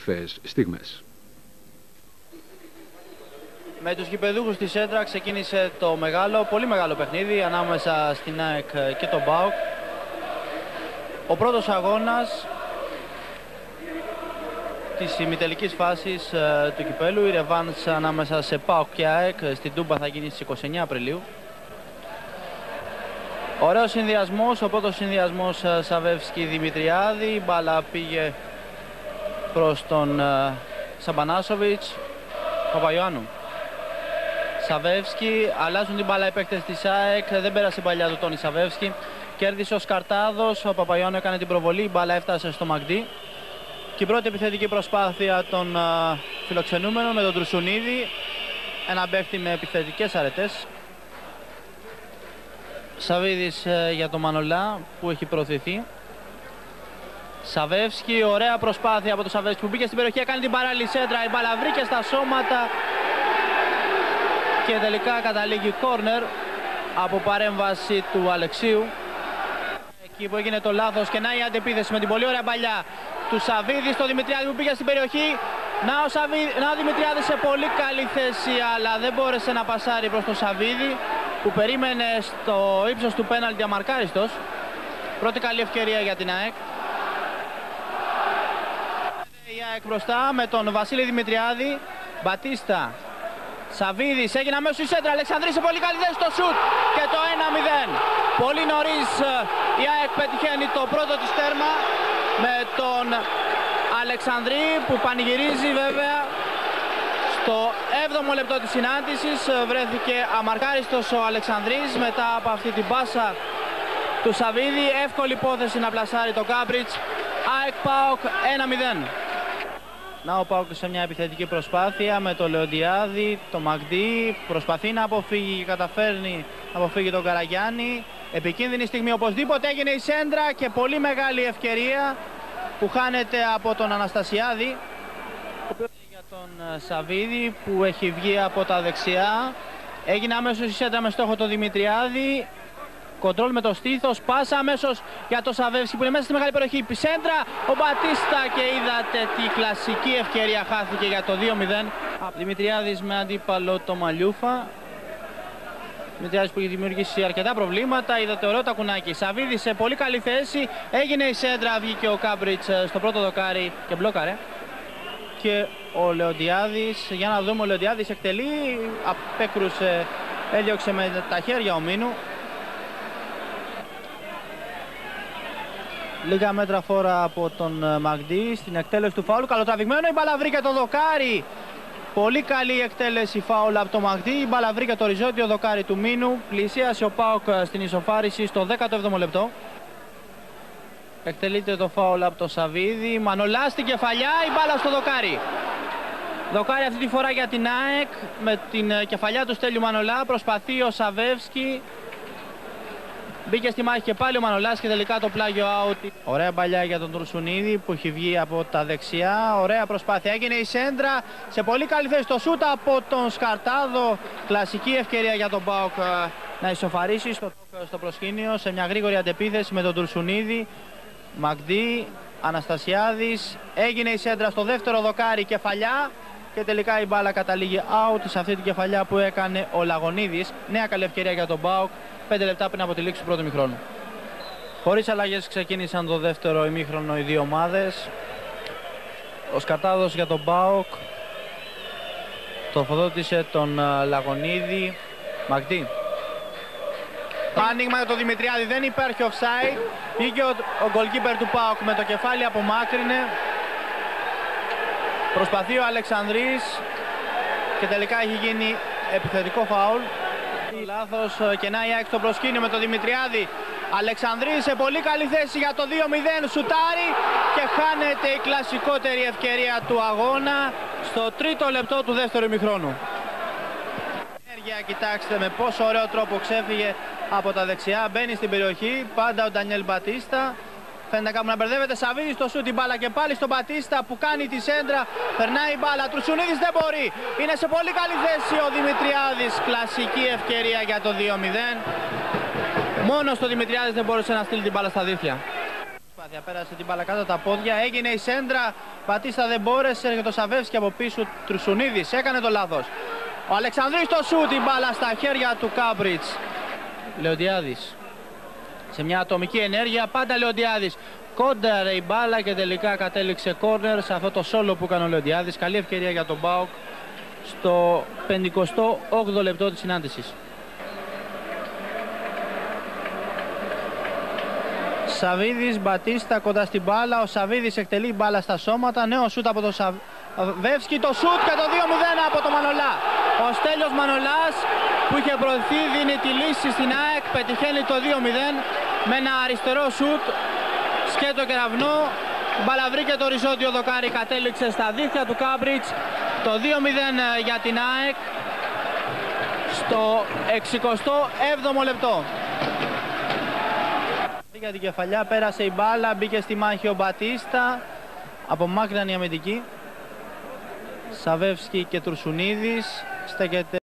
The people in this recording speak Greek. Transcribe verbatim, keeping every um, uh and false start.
κορυφαίες στιγμές. Με τους γηπεδούχους της έντρα ξεκίνησε το μεγάλο, πολύ μεγάλο παιχνίδι ανάμεσα στην ΑΕΚ και τον ΠΑΟΚ. Ο πρώτος αγώνας της ημιτελικής φάσης ε, του κυπέλου, η ρεβάνς ανάμεσα σε ΠΑΟΚ και ΑΕΚ στην Τούμπα θα γίνει στις είκοσι εννέα Απριλίου. Ωραίος συνδυασμός, ο πρώτος συνδυασμός ε, Σαβεύσκι-Δημητριάδη, η μπάλα πήγε προς τον ε, Σαμπανάσοβιτς, Παπαϊωάννου. Σαβεύσκι, αλλάζουν την μπάλα οι παίκτες της ΑΕΚ, δεν πέρασε η παλιά του Τόνι Σαβεύσκι. Κέρδισε ο Σκαρτάδος, ο Παπαϊωάννου έκανε την προβολή, η μπάλα έφτασε στο Μαγντί. Και η πρώτη επιθετική προσπάθεια των uh, φιλοξενούμενων με τον Τρουσουνίδη, ένα παίκτη με επιθετικές αρετές. Σαβίδης uh, για τον Μανολά που έχει προωθηθεί. Σαβεύσκι, ωραία προσπάθεια από τον Σαβεύσκι που μπήκε στην περιοχή, έκανε την παράλληλη σέντρα, η μπάλα βρήκε στα σώματα και τελικά καταλήγει κόρνερ από παρέμβαση του Αλεξίου. Εκεί που έγινε το λάθος και να η αντεπίθεση με την πολύ ωραία παλιά του Σαβίδη στο Δημητριάδη που πήγε στην περιοχή. Να ο, Σαβί... να ο Δημητριάδης σε πολύ καλή θέση, αλλά δεν μπόρεσε να πασάρει προς τον Σαβίδη που περίμενε στο ύψος του πέναλτι αμαρκάριστος. Πρώτη καλή ευκαιρία για την ΑΕΚ. Η ΑΕΚ μπροστά με τον Βασίλη Δημητριάδη. Μπατίστα, Σαβίδης, έγινε αμέσως η σέντρα, Αλεξανδρής σε πολύ καλή θέση στο σουτ και το ένα μηδέν. Πολύ νωρίς η ΑΕΚ πετυχαίνει το πρώτο της τέρμα με τον Αλεξανδρή που πανηγυρίζει βέβαια. Στο έβδομο λεπτό της συνάντησης βρέθηκε αμαρκάριστος ο Αλεξανδρής μετά από αυτή την πάσα του Σαβίδη. Εύκολη υπόθεση να πλασάρει το Κάμπριτς. ΑΕΚ ΠΑΟΚ ένα μηδέν. Να ο ΠΑΟΚ σε μια επιθετική προσπάθεια με το Λεοντιάδη, το Μαγντί, προσπαθεί να αποφύγει και καταφέρνει να αποφύγει τον Καραγιάννη. Επικίνδυνη στιγμή οπωσδήποτε, έγινε η σέντρα και πολύ μεγάλη ευκαιρία που χάνεται από τον Αναστασιάδη. Για τον Σαβίδη που έχει βγει από τα δεξιά. Έγινε αμέσως η σέντρα με στόχο τον Δημητριάδη. Κοντρόλ με το στήθος, πάσα αμέσως για το Σαβεύσκι που είναι μέσα στη μεγάλη περιοχή. Σέντρα, ο Μπατίστα και είδατε τι κλασική ευκαιρία χάθηκε για το δύο μηδέν. Δημητριάδης με αντίπαλο το Μαλιούφα. Δημητριάδης που έχει δημιουργήσει αρκετά προβλήματα, είδατε ωραίο τακουνάκι. Σαβίδης σε πολύ καλή θέση, έγινε η σέντρα, βγήκε ο Κάμπριτς στο πρώτο δοκάρι και μπλόκαρε. Και ο Λεοντιάδης, για να δούμε, ο Λεοντιάδης εκτελεί, απέκρουσε, έδιωξε με τα χέρια ο Μίνου. Λίγα μέτρα φόρα από τον Μαγντί στην εκτέλεση του φάουλου. Καλοτραβηγμένο, η μπάλα βρήκε το δοκάρι. Πολύ καλή εκτέλεση φάουλ από το Μαγντί. Η μπάλα βρήκε το οριζόντιο δοκάρι του Μίνου. Πλησίασε ο ΠΑΟΚ στην ισοφάριση στο δέκατο έβδομο λεπτό. Εκτελείται το φάουλ από το Σαβίδη. Μανολά στην κεφαλιά, η μπάλα στο δοκάρι. Δοκάρι αυτή τη φορά για την ΑΕΚ με την κεφαλιά του Στέλιου Μανολά. Προσπαθεί ο Σαβεύσκι. Μπήκε στη μάχη και πάλι ο Μανολάς και τελικά το πλάγιο out. Ωραία παλιά για τον Τρουσουνίδη που έχει βγει από τα δεξιά. Ωραία προσπάθεια. Έγινε η σέντρα σε πολύ καλή θέση το σούτ από τον Σκαρτάδο. Κλασική ευκαιρία για τον ΠΑΟΚ να ισοφαρίσει στο, στο προσκήνιο σε μια γρήγορη αντεπίθεση με τον Τρουσουνίδη. Μαγντί, Αναστασιάδης. Έγινε η σέντρα στο δεύτερο δοκάρι, κεφαλιά. Και τελικά η μπάλα καταλήγει out σε αυτή την κεφαλιά που έκανε ο Λαγωνίδης. Νέα καλή ευκαιρία για τον ΠΑΟΚ. Πέντε λεπτά πριν από τη λήξη του πρώτου ημιχρόνου. Χωρίς αλλαγές ξεκίνησαν το δεύτερο ημίχρονο οι δύο ομάδες. Ο Σκαρτάδος για τον ΠΑΟΚ. Τροφοδότησε τον Λαγωνίδη. Μαγντί. Άνοιγμα για τον Δημητριάδη, δεν υπάρχει offside. Βγήκε ο, ο goalkeeper του ΠΑΟΚ με το κεφάλι, απομάκρυνε. Προσπαθεί ο Αλεξανδρής και τελικά έχει γίνει επιθετικό φάουλ. Λάθος και να η ΑΕΚ στο προσκήνιο με τον Δημητριάδη. Αλεξανδρής σε πολύ καλή θέση για το δύο μηδέν, σουτάρει και χάνεται η κλασικότερη ευκαιρία του αγώνα στο τρίτο λεπτό του δεύτερου ημιχρόνου. Κοιτάξτε με πόσο ωραίο τρόπο ξέφυγε από τα δεξιά, μπαίνει στην περιοχή, πάντα ο Ντανιέλ Μπατίστα. Φαίνεται κάπου να μπερδεύεται, Σαβίδης στο σούτ, την μπάλα και πάλι στον Μπατίστα που κάνει τη σέντρα, περνάει η μπάλα, Τρουσουνίδης δεν μπορεί, είναι σε πολύ καλή θέση ο Δημητριάδης, κλασική ευκαιρία για το δύο μηδέν. Μόνο στο Δημητριάδης δεν μπορούσε να στείλει την μπάλα στα δίχτυα. Πέρασε την μπάλα κάτω τα πόδια, έγινε η σέντρα, Μπατίστα δεν μπόρεσε, έρχεται το Σαβεύσκι από πίσω, Τρουσουνίδης έκανε το λάθος. Ο Αλεξανδρής το σούτ, η μπάλα στα χέρια του Κάμπριτς. Λεοντιάδης σε μια ατομική ενέργεια, πάντα Λεοντιάδης. Κόνταρε η μπάλα και τελικά κατέληξε κόρνερ σε αυτό το σόλο που έκανε ο Λεοντιάδης. Καλή ευκαιρία για τον ΠΑΟΚ στο πενηκοστό όγδοο λεπτό της συνάντησης. Σαβίδης, Μπατίστα κοντά στην μπάλα. Ο Σαβίδης εκτελεί μπάλα στα σώματα. Νέο σούτ από τον Σαβεύσκι. Το σούτ και το δύο μηδέν από τον Μανολά. Ο Στέλιος Μανολάς που είχε προωθεί δίνει τη λύση στην ΑΕΚ. Πετυχαίνει το δύο μηδέν με ένα αριστερό σούτ. Σκέτο κεραυνό. Μπάλα βρήκε το οριζόντιο δοκάρι. Κατέληξε στα δίχτυα του Κάμπριτς. Το δύο μηδέν για την ΑΕΚ στο εξηκοστό έβδομο λεπτό. Για την κεφαλιά πέρασε η μπάλα, μπήκε στη μάχη ο Μπατίστα, απομάκρυναν η αμυντική. Σαβεύσκι και Τρουσουνίδης, στέκεται